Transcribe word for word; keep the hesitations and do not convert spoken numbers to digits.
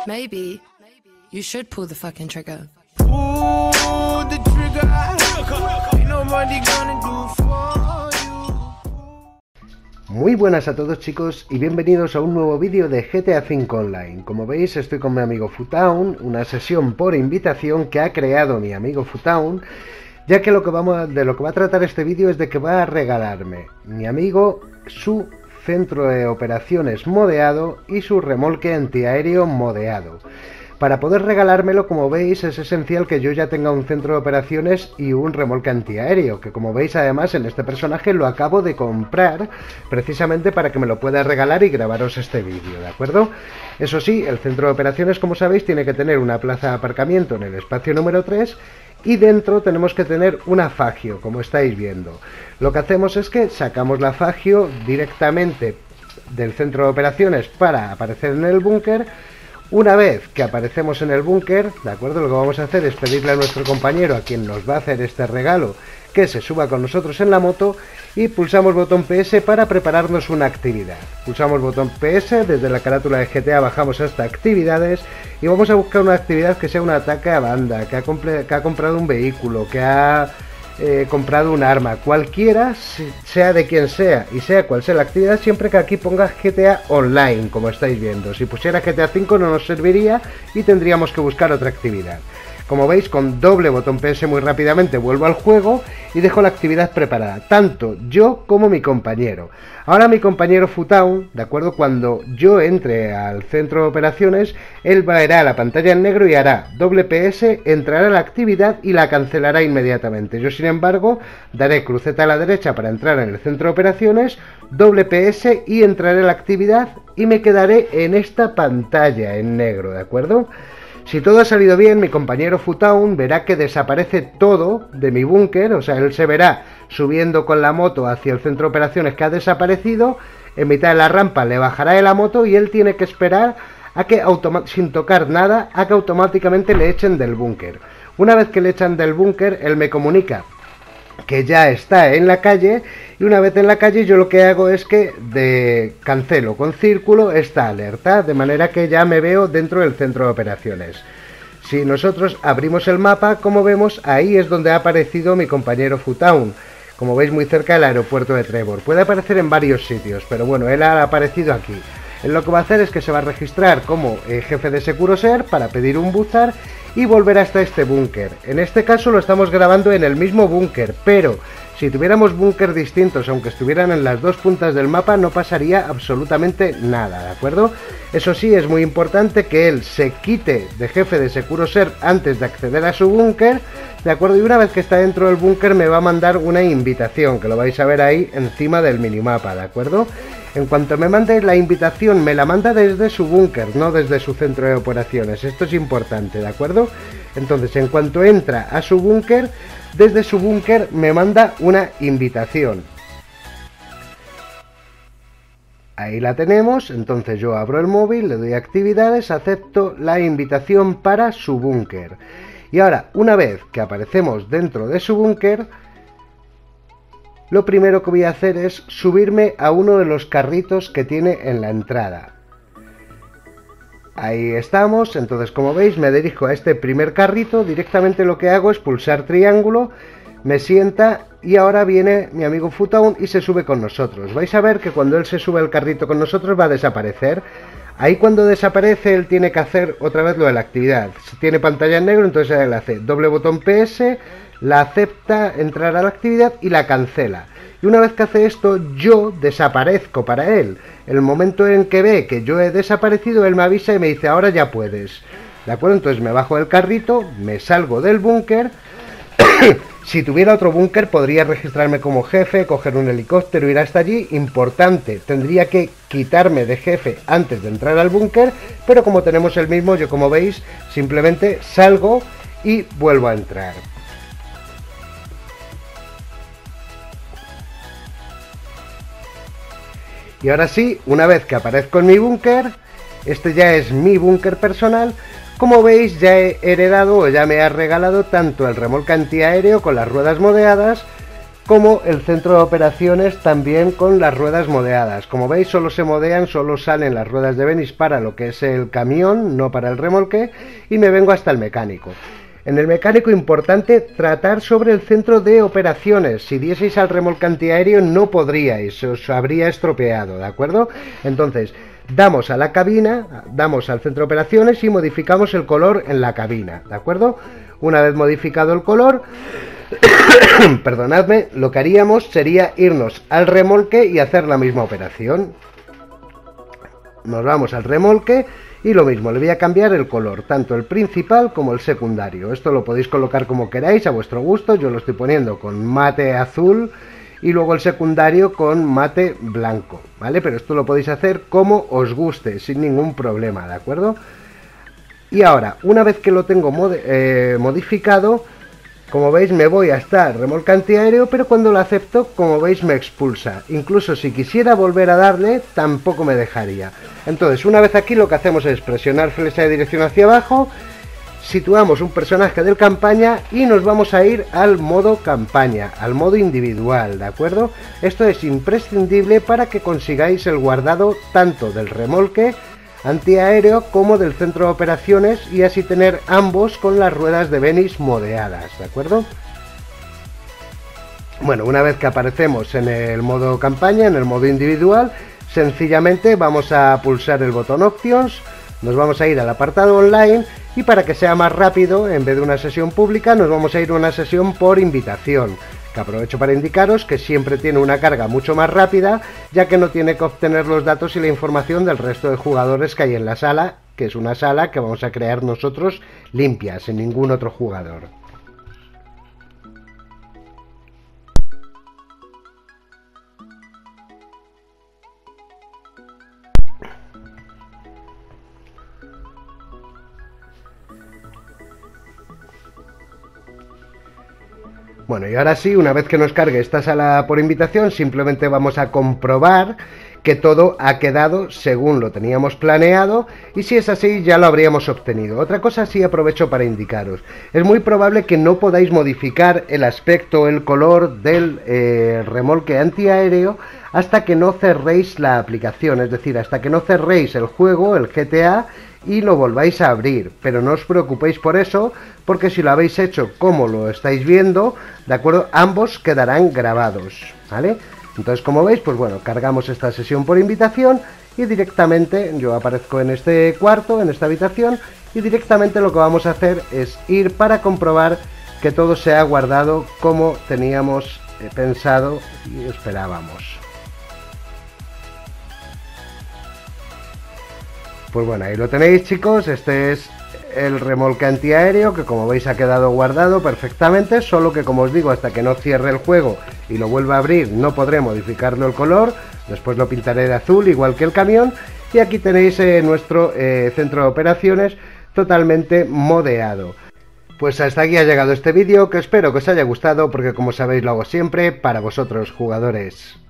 Maybe you should pull the fucking trigger. Pull the trigger. Ain't nobody gonna do for you. Muy buenas a todos, chicos, y bienvenidos a un nuevo vídeo de G T A cinco Online. Como veis, estoy con mi amigo Futown, una sesión por invitación que ha creado mi amigo Futown, ya que lo que vamos, de lo que va a tratar este vídeo es de que va a regalarme mi amigo su centro de operaciones modeado y su remolque antiaéreo modeado. Para poder regalármelo, como veis, es esencial que yo ya tenga un centro de operaciones y un remolque antiaéreo, que como veis además en este personaje lo acabo de comprar precisamente para que me lo pueda regalar y grabaros este vídeo, ¿de acuerdo? Eso sí, el centro de operaciones, como sabéis, tiene que tener una plaza de aparcamiento en el espacio número tres y dentro tenemos que tener una Fagio, como estáis viendo. Lo que hacemos es que sacamos la Fagio directamente del centro de operaciones para aparecer en el búnker. Una vez que aparecemos en el búnker, ¿de acuerdo? Lo que vamos a hacer es pedirle a nuestro compañero, a quien nos va a hacer este regalo, que se suba con nosotros en la moto y pulsamos botón P S para prepararnos una actividad. Pulsamos botón P S, desde la carátula de G T A bajamos hasta actividades y vamos a buscar una actividad que sea un ataque a banda, que ha, que ha comprado un vehículo, que ha eh, comprado un arma, cualquiera, sea de quien sea y sea cual sea la actividad, siempre que aquí ponga G T A Online, como estáis viendo. Si pusiera G T A cinco no nos serviría y tendríamos que buscar otra actividad. Como veis, con doble botón P S muy rápidamente vuelvo al juego y dejo la actividad preparada, tanto yo como mi compañero. Ahora mi compañero Futown, ¿de acuerdo? Cuando yo entre al centro de operaciones, él verá la pantalla en negro y hará doble P S, entrará a la actividad y la cancelará inmediatamente. Yo, sin embargo, daré cruceta a la derecha para entrar en el centro de operaciones, doble P S y entraré a la actividad y me quedaré en esta pantalla en negro, ¿de acuerdo? Si todo ha salido bien, mi compañero Futown verá que desaparece todo de mi búnker, o sea, él se verá subiendo con la moto hacia el centro de operaciones que ha desaparecido, en mitad de la rampa le bajará de la moto y él tiene que esperar a que, sin tocar nada, a que automáticamente le echen del búnker. Una vez que le echan del búnker, él me comunica que ya está en la calle y una vez en la calle yo lo que hago es que de cancelo con círculo esta alerta, de manera que ya me veo dentro del centro de operaciones. Si nosotros abrimos el mapa, como vemos, ahí es donde ha aparecido mi compañero Futown, como veis muy cerca del aeropuerto de Trevor. Puede aparecer en varios sitios, pero bueno, él ha aparecido aquí. Él lo que va a hacer es que se va a registrar como eh, jefe de Securoser para pedir un buzar y volver hasta este búnker. En este caso lo estamos grabando en el mismo búnker, pero si tuviéramos búnker distintos, aunque estuvieran en las dos puntas del mapa, no pasaría absolutamente nada, ¿de acuerdo? Eso sí, es muy importante que él se quite de jefe de Securoser antes de acceder a su búnker, ¿de acuerdo? Y una vez que está dentro del búnker me va a mandar una invitación, que lo vais a ver ahí encima del minimapa, ¿de acuerdo? En cuanto me mande la invitación, me la manda desde su búnker, no desde su centro de operaciones. Esto es importante, ¿de acuerdo? Entonces, en cuanto entra a su búnker, desde su búnker me manda una invitación. Ahí la tenemos. Entonces yo abro el móvil, le doy a actividades, acepto la invitación para su búnker. Y ahora, una vez que aparecemos dentro de su búnker, lo primero que voy a hacer es subirme a uno de los carritos que tiene en la entrada. Ahí estamos. Entonces, como veis, me dirijo a este primer carrito. Directamente lo que hago es pulsar triángulo, me sienta y ahora viene mi amigo Futown y se sube con nosotros. Vais a ver que cuando él se sube al carrito con nosotros va a desaparecer. Ahí cuando desaparece él tiene que hacer otra vez lo de la actividad. Si tiene pantalla en negro, entonces él hace doble botón P S, la acepta, entrar a la actividad y la cancela. Y una vez que hace esto, yo desaparezco para él. El momento en que ve que yo he desaparecido, él me avisa y me dice, ahora ya puedes. ¿De acuerdo? Entonces me bajo del carrito, me salgo del búnker. Si tuviera otro búnker podría registrarme como jefe, coger un helicóptero, ir hasta allí. Importante, tendría que quitarme de jefe antes de entrar al búnker, pero como tenemos el mismo, yo como veis, simplemente salgo y vuelvo a entrar. Y ahora sí, una vez que aparezco en mi búnker, este ya es mi búnker personal, como veis ya he heredado o ya me ha regalado tanto el remolque antiaéreo con las ruedas modeadas como el centro de operaciones también con las ruedas modeadas. Como veis, solo se modean, solo salen las ruedas de Venice para lo que es el camión, no para el remolque, y me vengo hasta el mecánico. En el mecánico, importante tratar sobre el centro de operaciones. Si dieseis al remolque antiaéreo no podríais, os habría estropeado, ¿de acuerdo? Entonces, damos a la cabina, damos al centro de operaciones y modificamos el color en la cabina, ¿de acuerdo? Una vez modificado el color, perdonadme, lo que haríamos sería irnos al remolque y hacer la misma operación. Nos vamos al remolque y lo mismo, le voy a cambiar el color, tanto el principal como el secundario. Esto lo podéis colocar como queráis, a vuestro gusto. Yo lo estoy poniendo con mate azul y luego el secundario con mate blanco, ¿vale? Pero esto lo podéis hacer como os guste, sin ningún problema, ¿de acuerdo? Y ahora, una vez que lo tengo mod eh, modificado, como veis me voy hasta remolque antiaéreo, pero cuando lo acepto, como veis me expulsa. Incluso si quisiera volver a darle, tampoco me dejaría. Entonces, una vez aquí, lo que hacemos es presionar flecha de dirección hacia abajo, situamos un personaje del campaña y nos vamos a ir al modo campaña, al modo individual, ¿de acuerdo? Esto es imprescindible para que consigáis el guardado tanto del remolque antiaéreo como del centro de operaciones, y así tener ambos con las ruedas de Venice modeadas, ¿de acuerdo? Bueno, una vez que aparecemos en el modo campaña, en el modo individual, sencillamente vamos a pulsar el botón Options, nos vamos a ir al apartado online, y para que sea más rápido, en vez de una sesión pública, nos vamos a ir a una sesión por invitación, que aprovecho para indicaros que siempre tiene una carga mucho más rápida, ya que no tiene que obtener los datos y la información del resto de jugadores que hay en la sala, que es una sala que vamos a crear nosotros limpia, sin ningún otro jugador. Bueno, y ahora sí, una vez que nos cargue esta sala por invitación, simplemente vamos a comprobar que todo ha quedado según lo teníamos planeado, y si es así ya lo habríamos obtenido. Otra cosa sí aprovecho para indicaros, es muy probable que no podáis modificar el aspecto, el color del eh, remolque antiaéreo hasta que no cerréis la aplicación, es decir, hasta que no cerréis el juego, el G T A, y lo volváis a abrir. Pero no os preocupéis por eso, porque si lo habéis hecho como lo estáis viendo, de acuerdo, ambos quedarán grabados, ¿vale? Entonces, como veis, pues bueno, cargamos esta sesión por invitación y directamente yo aparezco en este cuarto, en esta habitación, y directamente lo que vamos a hacer es ir para comprobar que todo se ha guardado como teníamos eh, pensado y esperábamos. Pues bueno, ahí lo tenéis, chicos. Este es el remolque antiaéreo, que como veis ha quedado guardado perfectamente, solo que, como os digo, hasta que no cierre el juego y lo vuelva a abrir no podré modificarlo el color. Después lo pintaré de azul, igual que el camión. Y aquí tenéis eh, nuestro eh, centro de operaciones totalmente modeado. Pues hasta aquí ha llegado este vídeo, que espero que os haya gustado, porque como sabéis lo hago siempre para vosotros, jugadores.